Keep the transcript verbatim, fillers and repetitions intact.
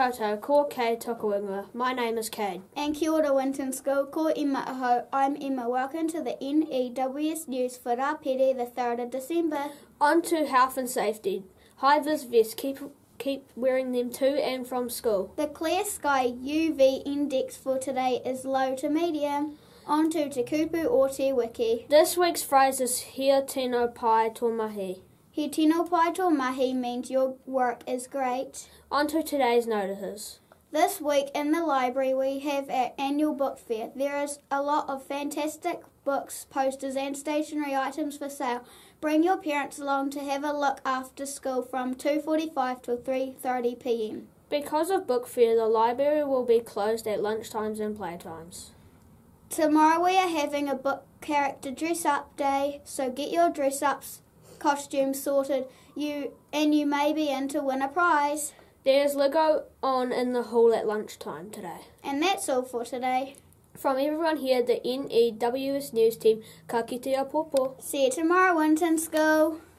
koutou, ko Cade Tokawinga. My name is Cade. And kia ora Winton School, ko Emma aho. I'm Emma. Welcome to the N E W S News for Rapere, the third of December. On to health and safety. High-vis vests, keep, keep wearing them to and from school. The clear sky U V index for today is low to medium. On to Te Kupu o Te Wiki. This week's phrase is Hea tino pai tō mahi. He tino pai tō mahi means your work is great. On to today's notices. This week in the library we have our annual book fair. There is a lot of fantastic books, posters and stationery items for sale. Bring your parents along to have a look after school from two forty-five till three thirty p m. Because of book fair, the library will be closed at lunchtimes and playtimes. Tomorrow we are having a book character dress-up day, so get your dress-ups costumes sorted, you and you may be in to win a prize. There's Lego on in the hall at lunchtime today. And that's all for today. From everyone here at the N E W S News team, ka kite a popo. See you tomorrow, Winton School.